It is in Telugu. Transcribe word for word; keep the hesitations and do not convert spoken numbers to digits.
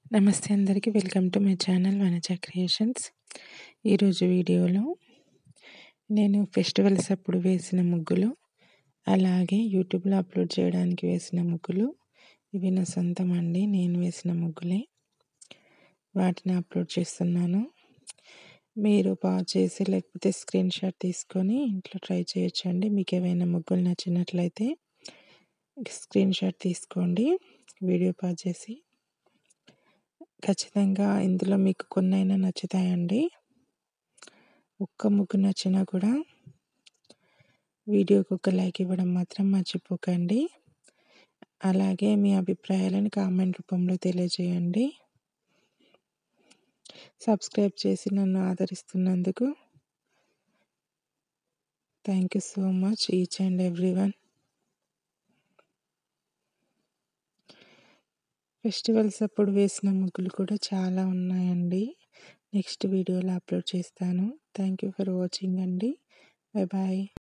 నమస్తే అందరికీ welcome to my channel Vanaja creations. ఈరోజు వీడియోలో నేను ఫెస్టివల్స్ అప్పుడు వేసిన ముగ్గులు, అలాగే యూట్యూబ్లో అప్లోడ్ చేయడానికి వేసిన ముగ్గులు, ఇవి నా సొంతం అండి. నేను వేసిన ముగ్గులే, వాటిని అప్లోడ్ చేస్తున్నాను. మీరు పాజ్ చేసి లేకపోతే స్క్రీన్ షాట్ తీసుకొని ఇంట్లో ట్రై చేయొచ్చండి. మీకు ఏవైనా ముగ్గులు నచ్చినట్లయితే స్క్రీన్ షాట్ తీసుకోండి, వీడియో పాజ్ చేసి. ఖచ్చితంగా ఇందులో మీకు కొన్నైనా నచ్చుతాయండి. ఒక్క ముగ్గు నచ్చినా కూడా వీడియోకి ఒక లైక్ ఇవ్వడం మాత్రం మర్చిపోకండి. అలాగే మీ అభిప్రాయాలను కామెంట్ రూపంలో తెలియజేయండి. సబ్స్క్రైబ్ చేసి నన్ను ఆదరిస్తున్నందుకు thank you so much each and every one. Festivals అప్పుడు వేసిన ముగ్గులు కూడా చాలా ఉన్నాయండి. నెక్స్ట్ వీడియోలో అప్లోడ్ చేస్తాను. థ్యాంక్ యూ ఫర్ వాచింగ్ అండి. Bye bye.